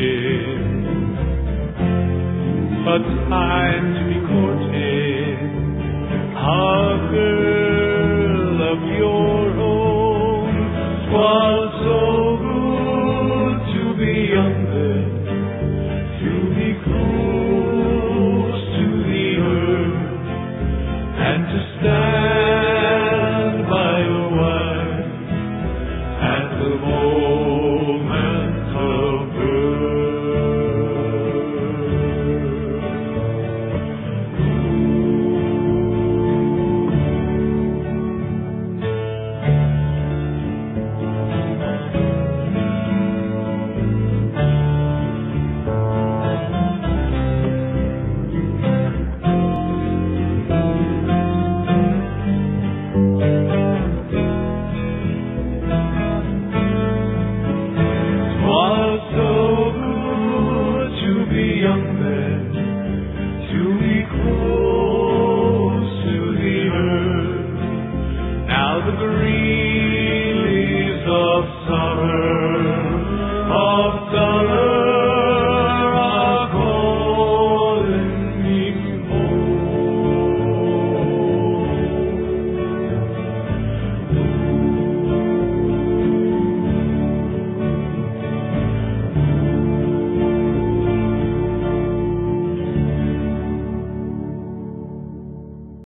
a time to be courted, a girl of your own. 'Twas so good to be younger, to be close to the earth, and to stand by your wife at the moment of the green leaves of summer